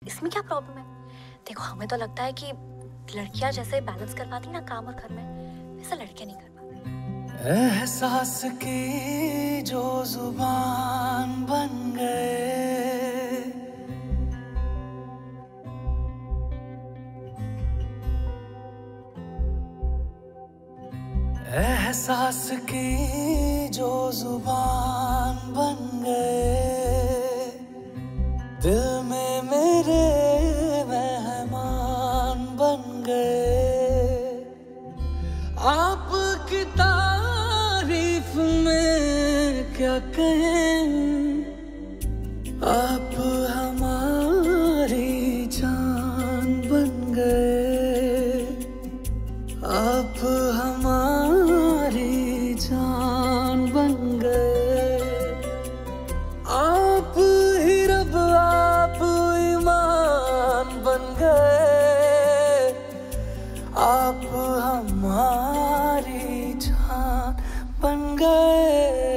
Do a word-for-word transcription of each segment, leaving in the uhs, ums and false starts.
इसमें क्या प्रॉब्लम है? देखो हमें तो लगता है कि लड़कियां जैसे बैलेंस कर पाती ना काम और घर में, वैसे लड़के नहीं कर पाते। एहसास की जो जुबान बन गए, एहसास की जो जुबान बन गए, दिल में मेरे मेहमान बन गए। आपकी तारीफ में क्या कहें, आप हमारी जान बन गए, आप हमारी जान बन गए। आप ही रब आप ईमान बन गए, आप हमारी जान बन गए।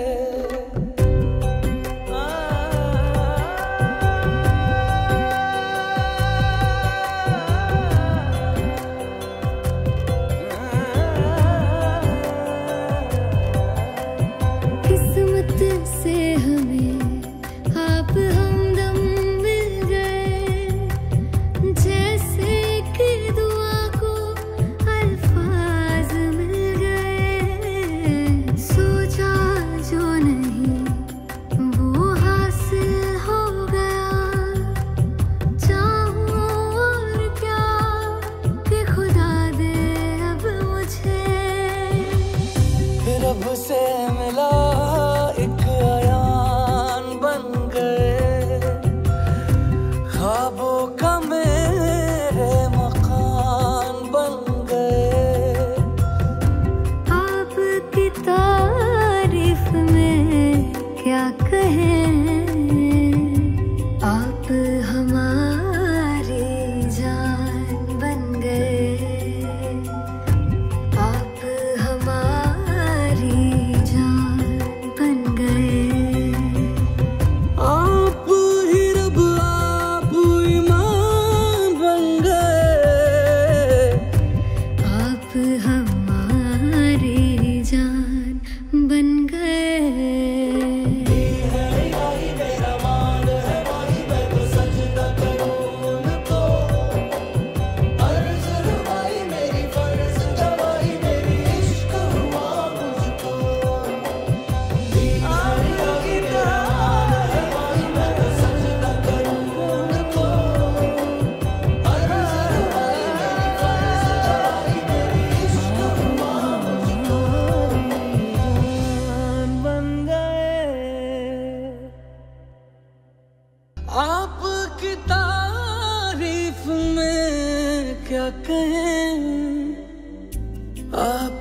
से हमें आप हमदम मिल गए, जैसे कि दुआ को अल्फाज मिल गए। सोचा जो नहीं वो हासिल हो गया, चाहूं और क्या कि खुदा दे अब मुझे। रब से मिला एक अयान बन गए, ख्वाबों का मेरे मकान बन गए। आपकी तारीफ में क्या कहें, आप हमारी जान बन गए, आप हमारी जान बन गए। आप ही रब आप ईमान बन गए, आप हमारी जान बन गए। आपकी तारीफ में क्या कहें, आप